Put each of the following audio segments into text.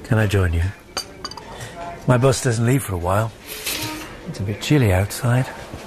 Can I join you? My bus doesn't leave for a while. It's a bit chilly outside.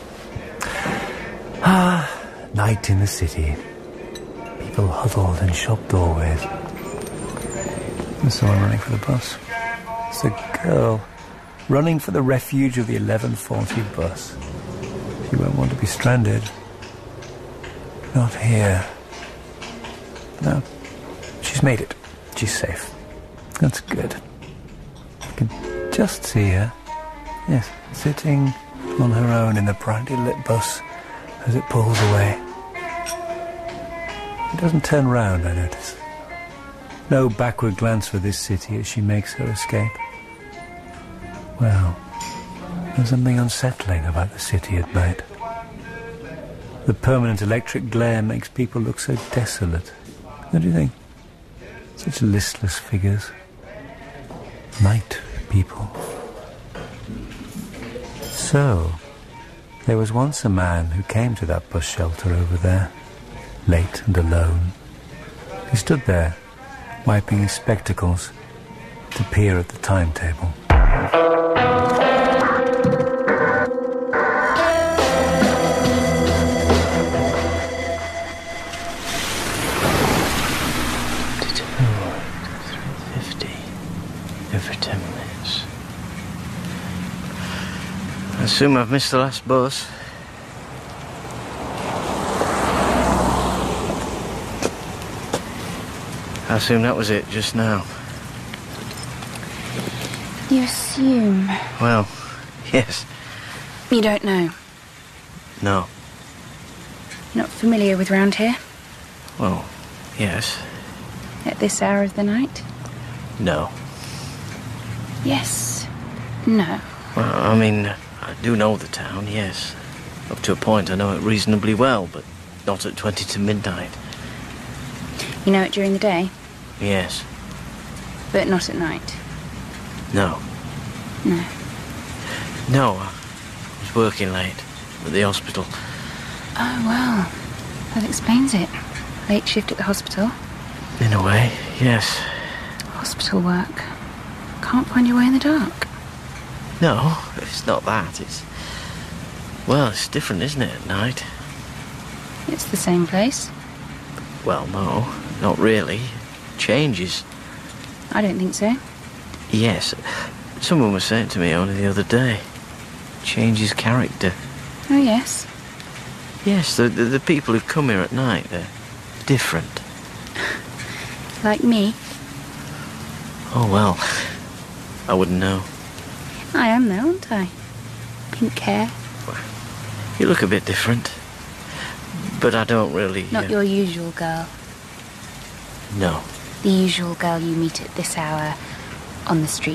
Night in the city. People huddled in shop doorways. There's someone running for the bus. It's a girl running for the refuge of the 11:40 bus. She won't want to be stranded. Not here. No. She's made it. She's safe. That's good. I can just see her. Yes, sitting on her own in the brightly lit bus as it pulls away. She doesn't turn round, I notice. No backward glance for this city as she makes her escape. Well, there's something unsettling about the city at night. The permanent electric glare makes people look so desolate. Don't you think? Such listless figures. Night people. So, there was once a man who came to that bus shelter over there, late and alone. He stood there, wiping his spectacles to peer at the timetable. Every 10 minutes. I assume I've missed the last bus. I assume that was it just now. You assume? Well, yes. You don't know? No. You're not familiar with round here? Well, yes. At this hour of the night? No. Yes. No. Well, I mean, I do know the town, yes. Up to a point I know it reasonably well, but not at 20 to midnight. You know it during the day? Yes. But not at night? No. No. No, I was working late at the hospital. Oh, well. That explains it. Late shift at the hospital? In a way, yes. Hospital work. Can't find your way in the dark. No, it's not that. Well, it's different, isn't it, at night? It's the same place. Well, no, not really. Changes. I don't think so. Yes. Someone was saying to me only the other day. Changes character. Oh, yes. Yes, the people who come here at night, they're different. Like me? Oh, well, I wouldn't know. I am, though, aren't I? Pink hair. You look a bit different. But I don't really... Not your usual girl. No. The usual girl you meet at this hour on the street.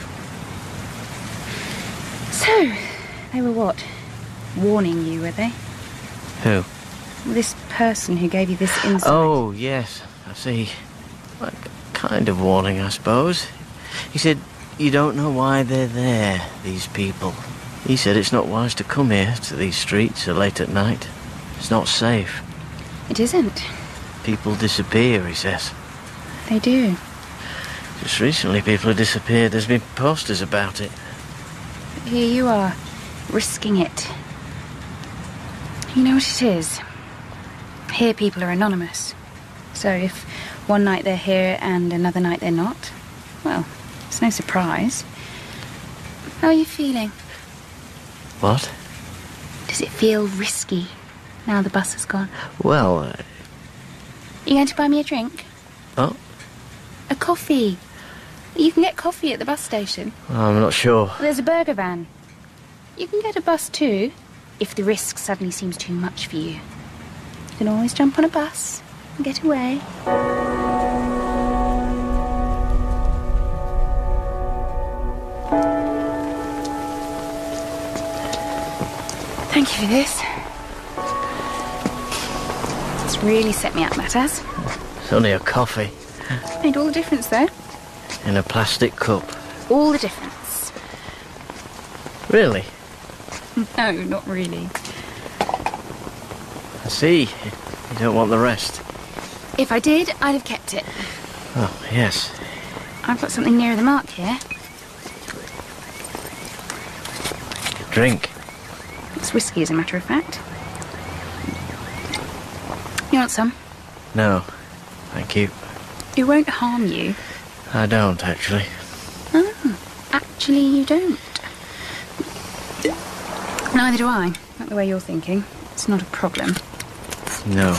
So, they were what? Warning you, were they? Who? This person who gave you this insight. Oh, yes, I see. Like, kind of warning, I suppose. He said, you don't know why they're there, these people. He said it's not wise to come here to these streets so late at night. It's not safe. It isn't. People disappear, he says. They do. Just recently people have disappeared. There's been posters about it. But here you are, risking it. You know what it is? Here people are anonymous. So if one night they're here and another night they're not, well, it's no surprise. How are you feeling? What? Does it feel risky now the bus has gone? Well, You going to buy me a drink? Oh? A coffee. You can get coffee at the bus station. I'm not sure. There's a burger van. You can get a bus too, if the risk suddenly seems too much for you. You can always jump on a bus and get away. Thank you for this. It's really set me up, that has. It's only a coffee. Made all the difference, though. In a plastic cup. All the difference. Really? No, not really. I see. You don't want the rest. If I did, I'd have kept it. Oh, yes. I've got something nearer the mark here. Drink. It's whiskey, as a matter of fact. You want some? No, thank you. It won't harm you. I don't, actually. Oh, actually you don't. Neither do I. Not the way you're thinking. It's not a problem. No.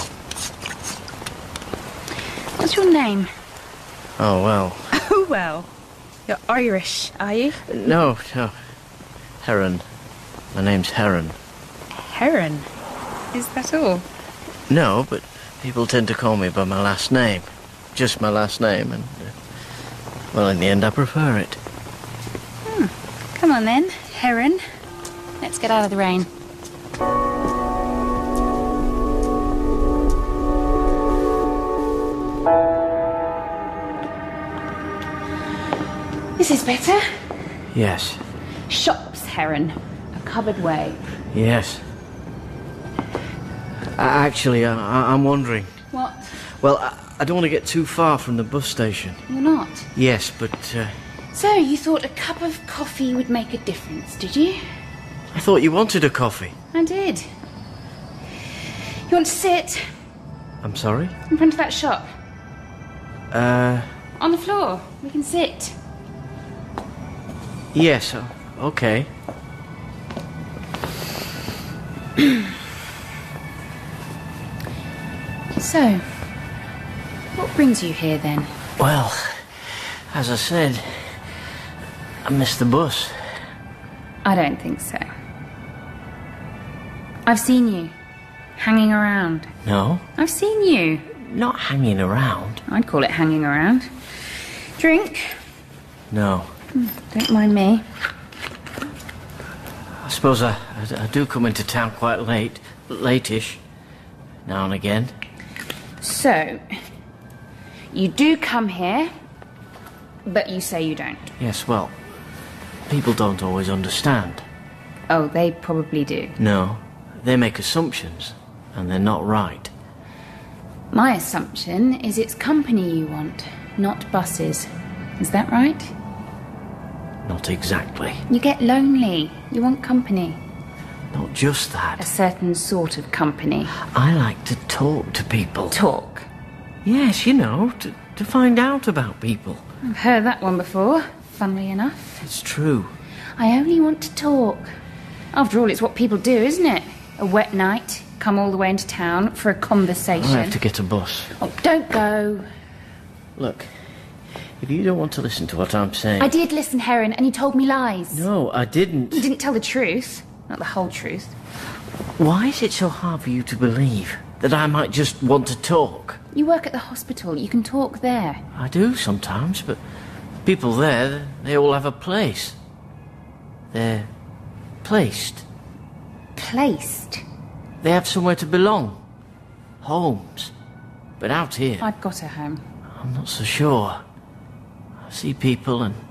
What's your name? Oh, well. Oh, well. You're Irish, are you? No. Heron. My name's Heron. Heron? Is that all? No, but people tend to call me by my last name. Just my last name, and, well, in the end, I prefer it. Come on, then, Heron. Let's get out of the rain. This is better. Yes. Shops, Heron. A covered way. Yes. Actually, I'm wondering. What? Well, I don't want to get too far from the bus station. You're not? Yes, but, So, you thought a cup of coffee would make a difference, did you? I thought you wanted a coffee. I did. You want to sit? I'm sorry? In front of that shop. On the floor. We can sit. Yes, okay. So, what brings you here then? Well, as I said, I missed the bus. I don't think so. I've seen you. Hanging around. No? I've seen you. Not hanging around. I'd call it hanging around. Drink? No. Don't mind me. I suppose I do come into town quite late-ish, now and again. So, you do come here, but you say you don't. Yes, well, people don't always understand. Oh, they probably do. No, they make assumptions, and they're not right. My assumption is it's company you want, not buses. Is that right? Not exactly. You get lonely. You want company. Not just that. A certain sort of company. I like to talk to people. Talk. Yes, you know, to find out about people. I've heard that one before, funnily enough. It's true. I only want to talk. After all, it's what people do, isn't it? A wet night, come all the way into town for a conversation. I have to get a bus. Oh, don't go. Look, if you don't want to listen to what I'm saying... I did listen, Heron, and you told me lies. No, I didn't. You didn't tell the truth. Not the whole truth. Why is it so hard for you to believe that I might just want to talk? You work at the hospital. You can talk there. I do sometimes, but people there, they all have a place. They're placed. Placed? They have somewhere to belong. Homes. But out here... I've got a home. I'm not so sure. I see people and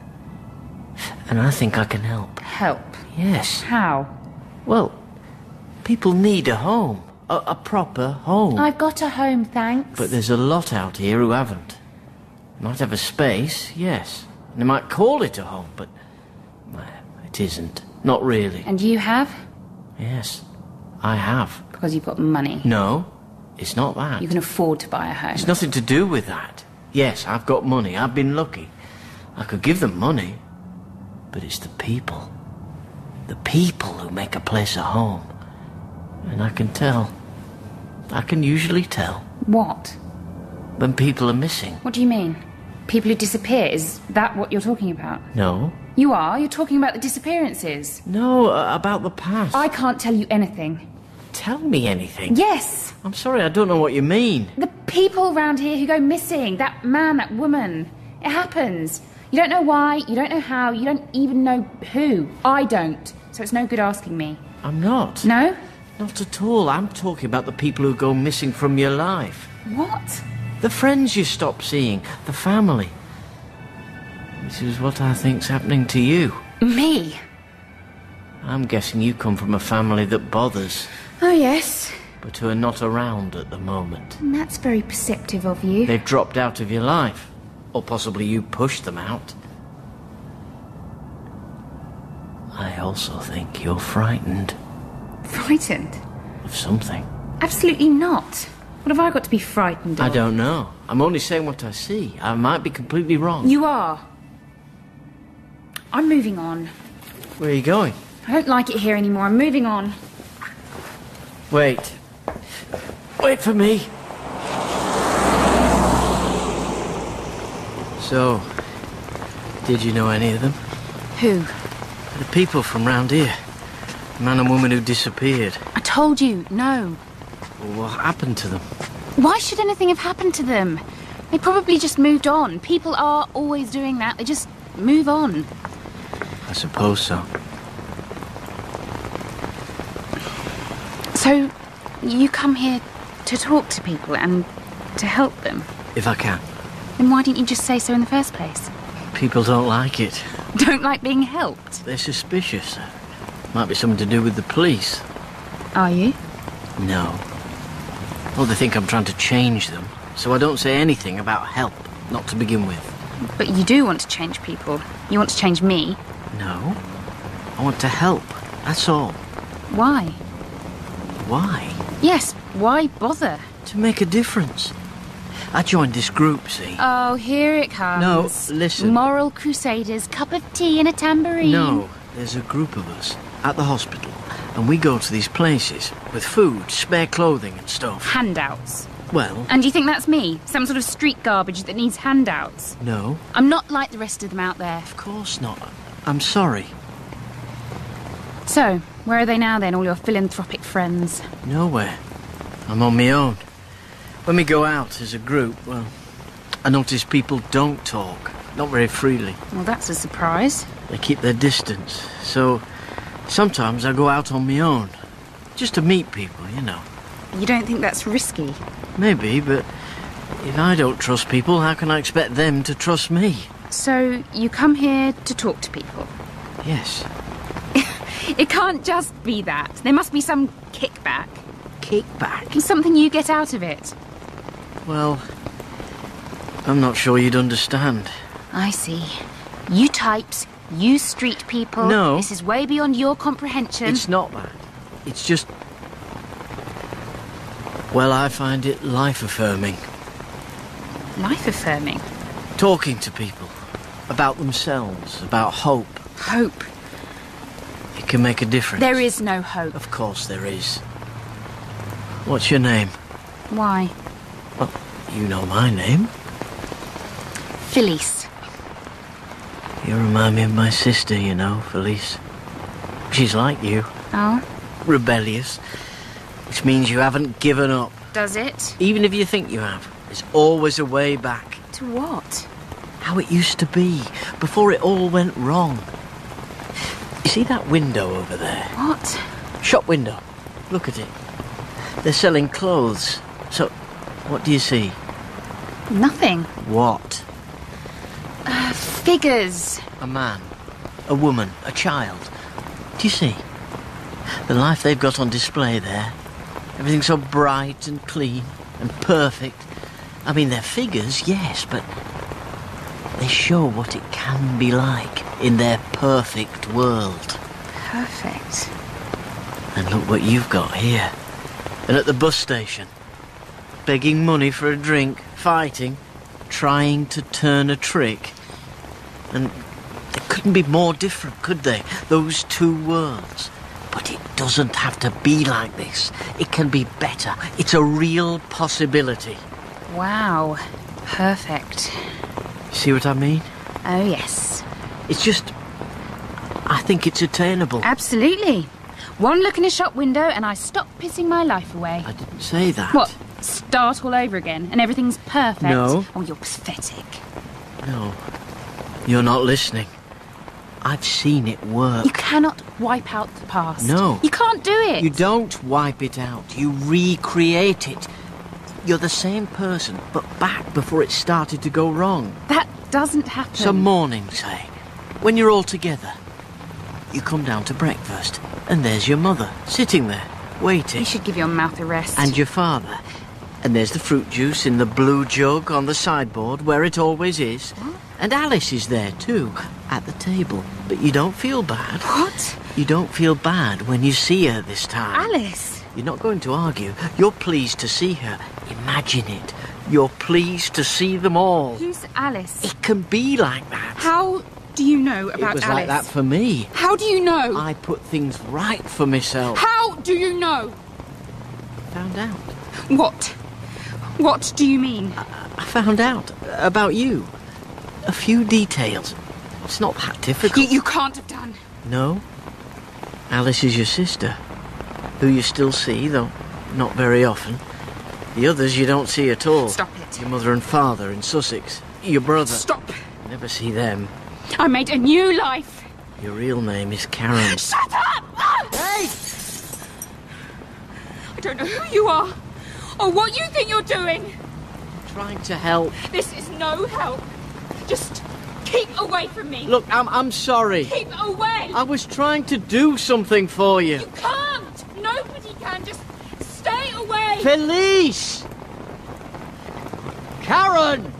I think I can help. Help? Yes. How? Well, people need a home. A proper home. I've got a home, thanks. But there's a lot out here who haven't. Might have a space, yes. And they might call it a home, but... well, it isn't. Not really. And you have? Yes, I have. Because you've got money. No, it's not that. You can afford to buy a home. It's nothing to do with that. Yes, I've got money. I've been lucky. I could give them money. But it's the people. The people who make a place a home. And I can tell. I can usually tell. What? When people are missing. What do you mean? People who disappear? Is that what you're talking about? No. You are? You're talking about the disappearances. No, about the past. I can't tell you anything. Tell me anything. Yes! I'm sorry, I don't know what you mean. The people around here who go missing. That man, that woman. It happens. You don't know why, you don't know how, you don't even know who. I don't. So it's no good asking me. I'm not. No? Not at all. I'm talking about the people who go missing from your life. What? The friends you stop seeing. The family. This is what I think's happening to you. Me? I'm guessing you come from a family that bothers. Oh, yes. But who are not around at the moment. And that's very perceptive of you. They've dropped out of your life. Or possibly you pushed them out. I also think you're frightened. Frightened? Of something. Absolutely not. What have I got to be frightened of? I don't know. I'm only saying what I see. I might be completely wrong. You are. I'm moving on. Where are you going? I don't like it here anymore. I'm moving on. Wait. Wait for me. So, did you know any of them? Who? The people from round here. The man and woman who disappeared. I told you, no. Well, what happened to them? Why should anything have happened to them? They probably just moved on. People are always doing that. They just move on. I suppose so. So, you come here to talk to people and to help them? If I can. Then why didn't you just say so in the first place? People don't like it. Don't like being helped? They're suspicious. Might be something to do with the police. Are you? No. Well, they think I'm trying to change them, so I don't say anything about help, not to begin with. But you do want to change people. You want to change me. No. I want to help, that's all. Why? Why? Yes, why bother? To make a difference. I joined this group, see? Oh, here it comes. No, listen. Moral crusaders, cup of tea and a tambourine. No, there's a group of us at the hospital, and we go to these places with food, spare clothing and stuff. Handouts. Well... And do you think that's me? Some sort of street garbage that needs handouts? No. I'm not like the rest of them out there. Of course not. I'm sorry. So, where are they now then, all your philanthropic friends? Nowhere. I'm on my own. When we go out as a group, well, I notice people don't talk. Not very freely. Well, that's a surprise. They keep their distance. So, sometimes I go out on my own. Just to meet people, you know. You don't think that's risky? Maybe, but if I don't trust people, how can I expect them to trust me? So, you come here to talk to people? Yes. It can't just be that. There must be some kickback. Kickback? Something you get out of it. Well, I'm not sure you'd understand. I see. You types, you street people. No. This is way beyond your comprehension. It's not that. It's just... Well, I find it life-affirming. Life-affirming? Talking to people. About themselves. About hope. Hope? It can make a difference. There is no hope. Of course there is. What's your name? Why? Well, you know my name. Felice. You remind me of my sister, you know, Felice. She's like you. Oh? Rebellious. Which means you haven't given up. Does it? Even if you think you have, there's always a way back. To what? How it used to be, before it all went wrong. You see that window over there? What? Shop window. Look at it. They're selling clothes. So, what do you see? Nothing. What? Figures. A man, a woman, a child. Do you see? The life they've got on display there. Everything so bright and clean and perfect. I mean, they're figures, yes, but they show what it can be like in their perfect world. Perfect. And look what you've got here. And at the bus station. Begging money for a drink, fighting, trying to turn a trick. And they couldn't be more different, could they? Those two worlds. But it doesn't have to be like this. It can be better. It's a real possibility. Wow. Perfect. See what I mean? Oh, yes. It's just... I think it's attainable. Absolutely. One look in a shop window and I stop pissing my life away. I didn't say that. What? Start all over again and everything's perfect? No. Oh, you're pathetic. No. You're not listening. I've seen it work. You cannot wipe out the past. No. You can't do it. You don't wipe it out. You recreate it. You're the same person, but back before it started to go wrong. That doesn't happen. Some morning, say, when you're all together. You come down to breakfast, and there's your mother, sitting there, waiting. You should give your mouth a rest. And your father. And there's the fruit juice in the blue jug on the sideboard, where it always is. What? And Alice is there, too, at the table. But you don't feel bad. What? You don't feel bad when you see her this time. Alice? You're not going to argue. You're pleased to see her. Imagine it. You're pleased to see them all. Who's Alice? It can be like that. How do you know about Alice? It was like that for me. How do you know? I put things right for myself. How do you know? Found out. What? What do you mean? I found out about you. A few details. It's not that difficult. You can't have done. No. Alice is your sister, who you still see, though not very often. The others you don't see at all. Stop it. Your mother and father in Sussex. Your brother. Stop. Never see them. I made a new life. Your real name is Karen. Shut up! Hey! I don't know who you are or what you think you're doing. Trying to help. This is no help. Just keep away from me. Look, I'm sorry. Keep away. I was trying to do something for you. You can't. Nobody can. Just stay away. Felice! Karen!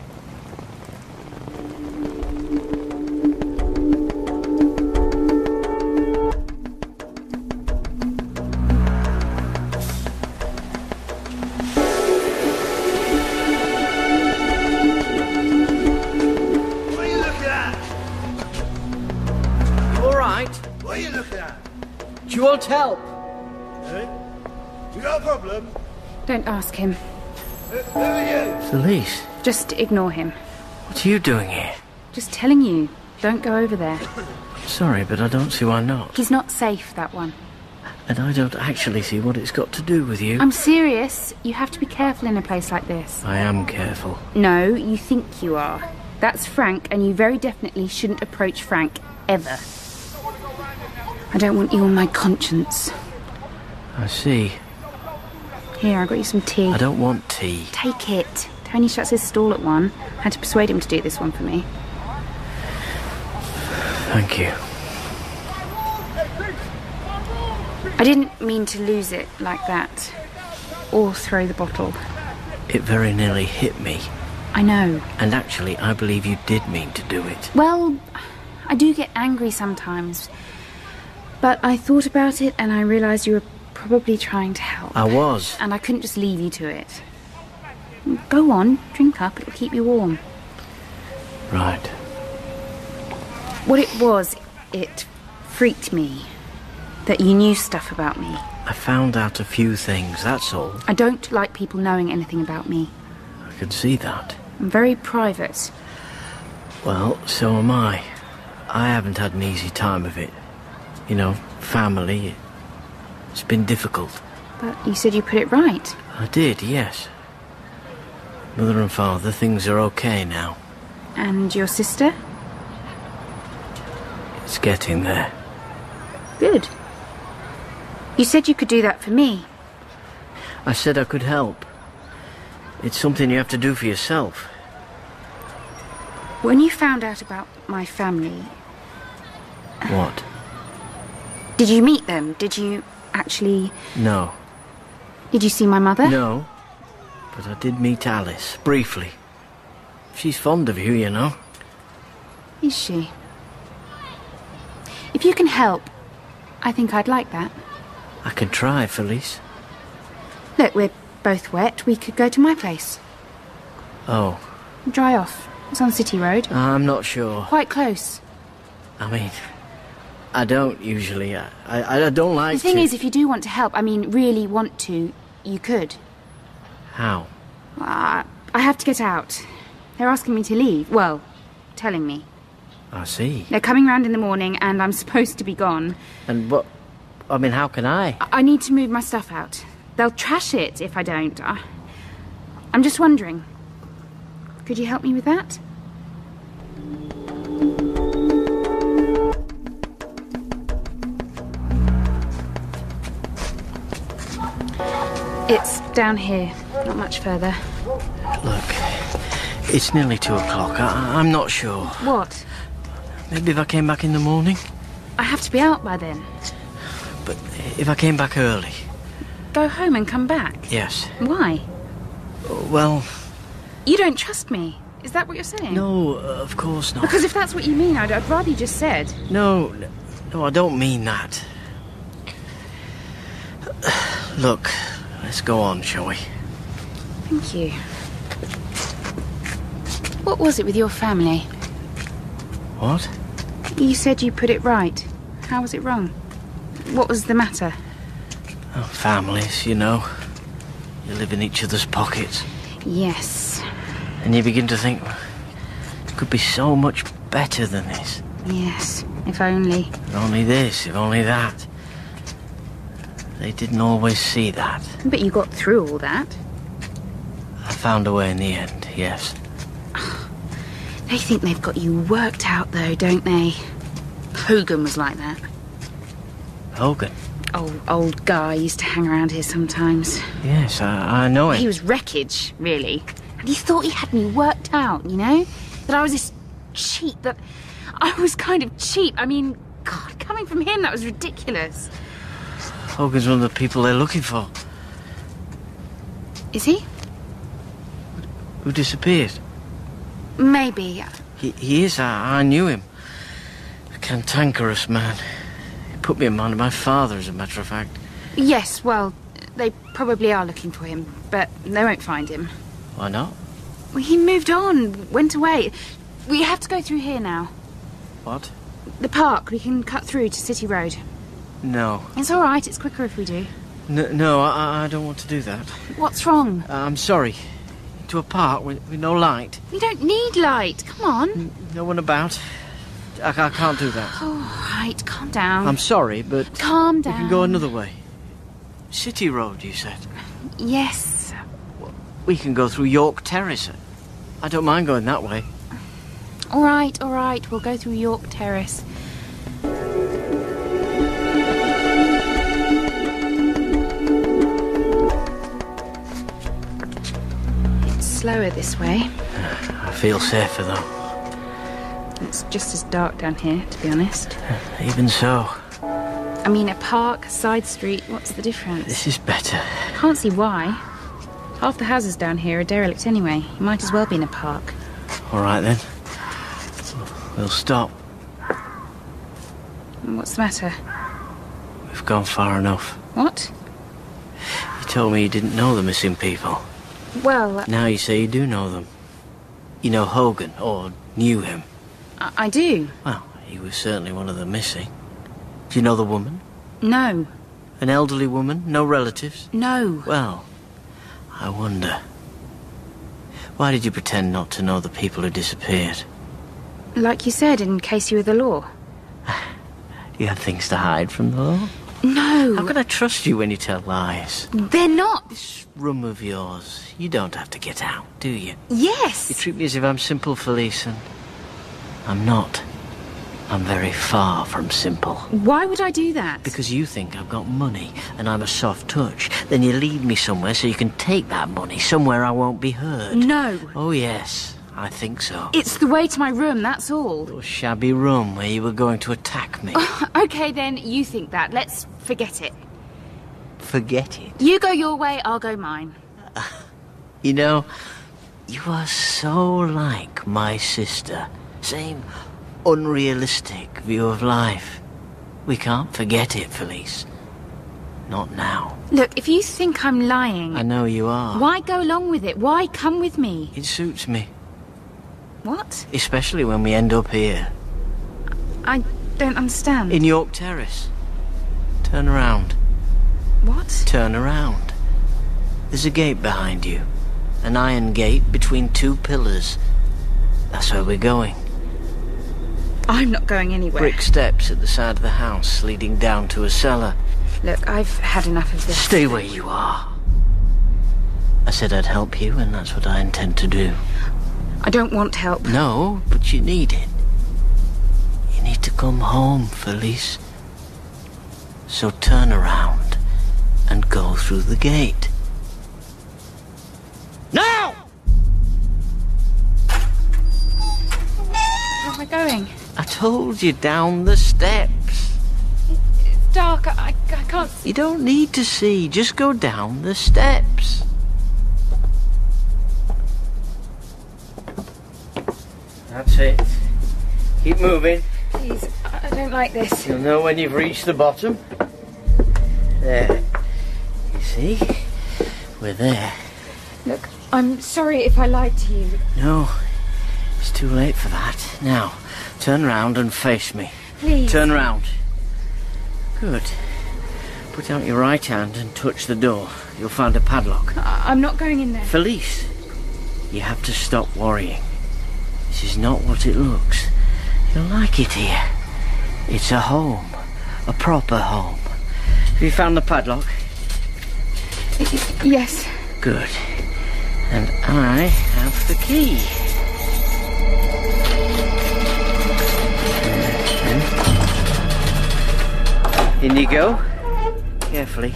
You want help? Eh? You got a problem? Don't ask him. Who are you? Felice, Just ignore him. what are you doing here? Just telling you. Don't go over there. Sorry, but I don't see why not. He's not safe, that one. And I don't actually see what it's got to do with you. I'm serious. You have to be careful in a place like this. I am careful. No, you think you are. That's Frank, and you very definitely shouldn't approach Frank, ever. I don't want you on my conscience. I see. Here, I got you some tea. I don't want tea. Take it. Tony shuts his stall at 1. Had to persuade him to do this one for me. Thank you. I didn't mean to lose it like that. Or throw the bottle. It very nearly hit me. I know. And actually, I believe you did mean to do it. Well, I do get angry sometimes. But I thought about it and I realised you were probably trying to help. I was. And I couldn't just leave you to it. Go on, drink up, it'll keep you warm. Right. What it was, it freaked me. That you knew stuff about me. I found out a few things, that's all. I don't like people knowing anything about me. I can see that. I'm very private. Well, so am I. I haven't had an easy time of it. You know, family. It's been difficult. But you said you put it right. I did, yes. Mother and father, things are okay now. And your sister? It's getting there. Good. You said you could do that for me. I said I could help. It's something you have to do for yourself. When you found out about my family... What? Did you meet them? Did you actually... No. Did you see my mother? No. But I did meet Alice, briefly. She's fond of you, you know. Is she? If you can help, I think I'd like that. I can try, Felice. Look, we're both wet. We could go to my place. Oh. Dry off. It's on City Road. I'm not sure. Quite close. I mean, I don't usually. I don't like The thing to... is, if you do want to help, I mean, really want to, you could. How? I have to get out. They're asking me to leave. Well, telling me. I see. They're coming round in the morning and I'm supposed to be gone. And what... I mean, how can I? I need to move my stuff out. They'll trash it if I don't. I'm just wondering. Could you help me with that? It's down here, not much further. Look, it's nearly 2 o'clock. I'm not sure. What? Maybe if I came back in the morning? I have to be out by then. But if I came back early? Go home and come back? Yes. Why? Well... You don't trust me? Is that what you're saying? No, of course not. Because if that's what you mean, I'd rather you just said. No, I don't mean that. Look, let's go on, shall we? Thank you. What was it with your family? What? You said you put it right. How was it wrong? What was the matter? Oh, families, you know. You live in each other's pockets. Yes. And you begin to think, it could be so much better than this. Yes, if only. If only this, if only that. They didn't always see that. But you got through all that. I found a way in the end, yes. They think they've got you worked out, though, don't they? Hogan was like that. Hogan? Old guy used to hang around here sometimes. Yes, I know it. He was wreckage, really. And he thought he had me worked out, you know? That I was this cheap, that I was kind of cheap. I mean, God, coming from him, that was ridiculous. Hogan's one of the people they're looking for. Is he? Who disappeared? Maybe. He is. I knew him. A cantankerous man. He put me in mind of my father, as a matter of fact. Yes, well, they probably are looking for him, but they won't find him. Why not? Well, he moved on, went away. We have to go through here now. What? The park. We can cut through to City Road. No. It's all right. It's quicker if we do. No, I don't want to do that. What's wrong? I'm sorry. To a park with no light. We don't need light. Come on. No one about. I can't do that. All right, calm down. I'm sorry, but... Calm down. We can go another way. City Road, you said? Yes. We can go through York Terrace. I don't mind going that way. All right. We'll go through York Terrace. It's slower this way. I feel safer, though. It's just as dark down here, to be honest. Even so. I mean, a park, a side street, what's the difference? This is better. Can't see why. Half the houses down here are derelict anyway. You might as well be in a park. All right, then. We'll stop. What's the matter? We've gone far enough. What? You told me you didn't know the missing people. Well... Now you say you do know them. You know Hogan, or knew him. I do. Well, he was certainly one of the missing. Do you know the woman? No. An elderly woman? No relatives? No. Well, I wonder. Why did you pretend not to know the people who disappeared? Like you said, in case you were the law. You have things to hide from the law? No. How can I trust you when you tell lies? They're not. This room of yours, you don't have to get out, do you? Yes. You treat me as if I'm simple, Felice, and I'm not. I'm very far from simple. Why would I do that? Because you think I've got money and I'm a soft touch. Then you lead me somewhere so you can take that money, somewhere I won't be heard. No. Oh, yes, I think so. It's the way to my room, that's all. Your shabby room where you were going to attack me. Okay, then, you think that. Let's forget it. Forget it. You go your way, I'll go mine. You know, you are so like my sister. Same unrealistic view of life. We can't forget it, Felice. Not now. Look, if you think I'm lying... I know you are. Why go along with it? Why come with me? It suits me. What? Especially when we end up here. I don't understand. In York Terrace. Turn around. What? Turn around. There's a gate behind you. An iron gate between two pillars. That's where we're going. I'm not going anywhere. Brick steps at the side of the house leading down to a cellar. Look, I've had enough of this. Stay where you are. I said I'd help you, and that's what I intend to do. I don't want help. No, but you need it. You need to come home, Felice. So turn around and go through the gate. Now! Where am I going? I told you, down the steps. It's dark. I can't see. You don't need to see. Just go down the steps. That's it. Keep moving. Please, I don't like this. You'll know when you've reached the bottom. There. You see? We're there. Look, I'm sorry if I lied to you. No, it's too late for that. Now, turn round and face me. Please. Turn round. Good. Put out your right hand and touch the door. You'll find a padlock. I'm not going in there. Felice, you have to stop worrying. This is not what it looks. You'll like it here. It's a home. A proper home. Have you found the padlock? Yes. Good. And I have the key. In you go. Carefully.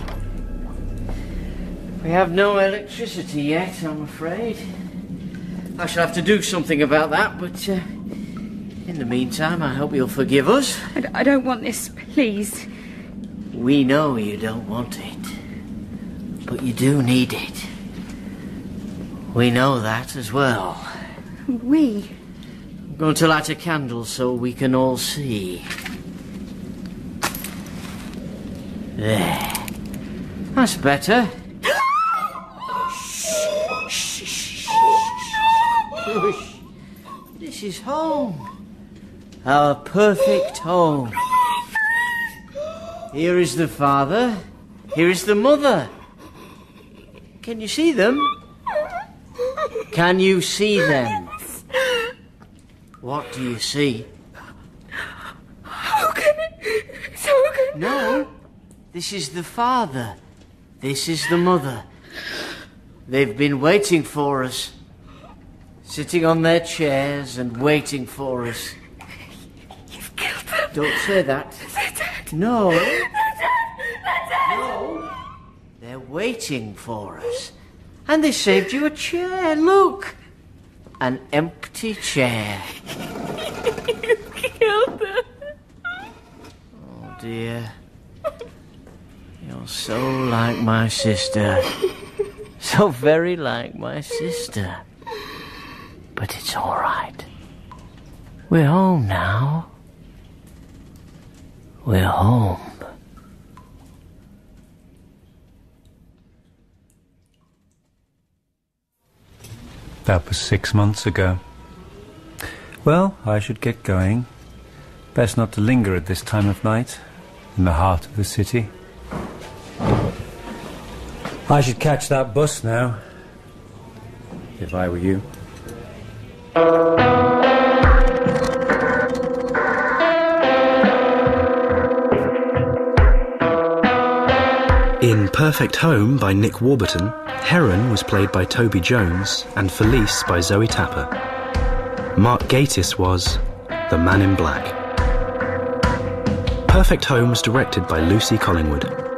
We have no electricity yet, I'm afraid. I shall have to do something about that, but in the meantime, I hope you'll forgive us. I don't want this, please. We know you don't want it, but you do need it. We know that as well. We? I'm going to light a candle so we can all see. There. That's better. Shush. This is home. Our perfect home. Here is the father. Here is the mother. Can you see them? Can you see them? What do you see? How can it? No. This is the father. This is the mother. They've been waiting for us. Sitting on their chairs and waiting for us. You've killed them. Don't say that. They're dead. No. They're dead. No. They're waiting for us. And they saved you a chair. Look. An empty chair. You killed them. Oh, dear. You're so like my sister. So very like my sister. But it's all right. We're home now. We're home. That was 6 months ago. Well, I should get going. Best not to linger at this time of night, in the heart of the city. I should catch that bus now, if I were you. In Perfect Home by Nick Warburton, Heron was played by Toby Jones and Felice by Zoe Tapper. Mark Gatiss was the Man in Black. Perfect Home was directed by Lucy Collingwood.